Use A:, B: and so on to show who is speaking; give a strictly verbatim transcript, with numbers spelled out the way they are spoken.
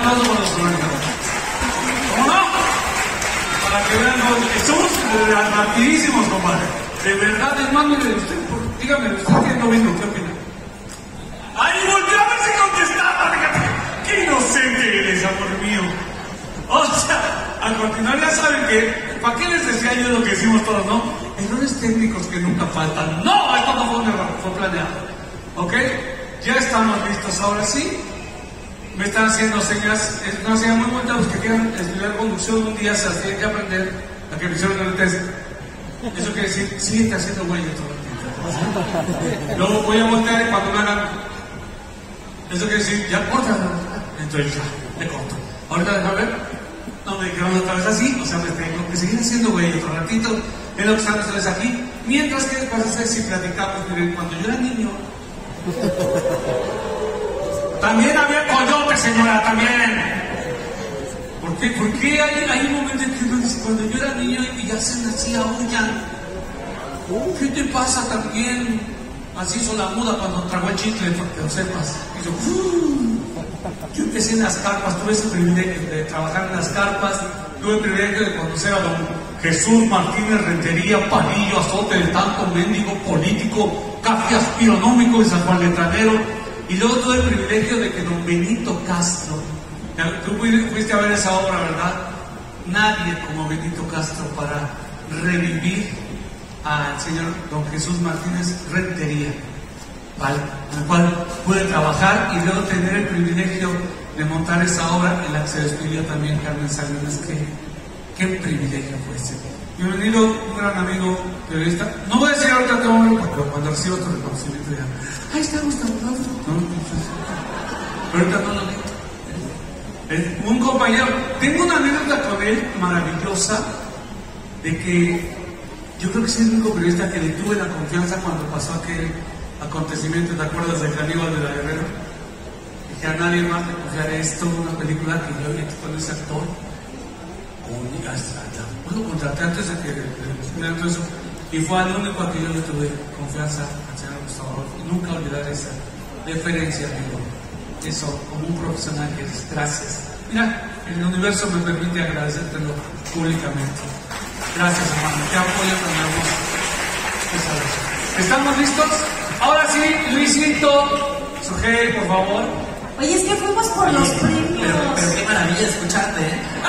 A: aplauso para los organizadores. ¿Cómo no? Para que vean, somos rapidísimos, compadre. De verdad, hermano, usted, dígame, usted que no vino, ¿qué opina? ¡Ay, volvió a ver si contestaba! ¡Qué inocente eres, amor mío! O sea, al continuar ya saben que, ¿para qué les decía yo lo que decimos todos, no? Errores técnicos que nunca faltan. ¡No! Esto no fue un error, fue planeado. ¿Ok? Ya estamos listos, ahora sí. Me están haciendo señas, es una señal muy bonita. Los que quieran estudiar conducción un día se las tienen que aprender a que me hicieron el test. Eso quiere decir, síguete haciendo huella todo el tiempo. Luego voy a voltear y cuando me hagan, eso quiere decir, ya corta. Entonces ya, te corto. Ahorita deja ver, no me dijeron otra vez así, o sea, me tengo que seguir haciendo huella otro ratito. Es lo que están ustedes aquí. Mientras que después hacer si platicamos, miren, cuando yo era niño, también había coyote, señora, también. ¿Por qué? Porque hay, hay un momento en que uno dice, cuando yo era niño y ya se me hacía uña. ¿Qué te pasa también? Así hizo la muda cuando tragó el chicle, para que lo sepas. Y yo, uh, yo empecé en las carpas, tuve ese privilegio de trabajar en las carpas, tuve el privilegio de conocer a don Jesús Martínez Rentería, Padillo, azote del tanto, mendigo político, café aspironómico y San Juan Letranero. Y luego tuve el privilegio de que don Benito Castro, tú fuiste a ver esa obra, ¿verdad? Nadie como Benito Castro para revivir al señor don Jesús Martínez Rentería, ¿vale? En el cual pude trabajar y luego tener el privilegio de montar esa obra en la que se despidió también Carmen Salinas. ¿Qué, qué privilegio fue ese? Bienvenido, un gran amigo periodista. No voy a decir ahorita tu nombre porque cuando reciba otro reconocimiento ya, ahí está Gustavo Claudio. No, no, pero ahorita no lo digo. Eh, un compañero, tengo una anécdota con él maravillosa de que yo creo que es el único periodista que le tuve la confianza cuando pasó aquel acontecimiento. ¿Te acuerdas de Caníbal de la Guerrero? Dije, a nadie más le confiaré esto, una película que yo había hecho con ese actor. Uy, hasta lo contraté antes de que le todo eso. Y fue al único a que yo le tuve confianza, al señor Gustavo. Y nunca olvidar esa deferencia, amigo. Eso, como un profesional que es. Gracias. Mira, el universo me permite agradecértelo públicamente. Gracias, hermano. Te apoyo con mi amor. ¿Estamos listos? Ahora sí, Luisito, Sujei, por favor.
B: Oye, es que fuimos por los premios.
C: Pero, pero qué maravilla escucharte, ¿eh?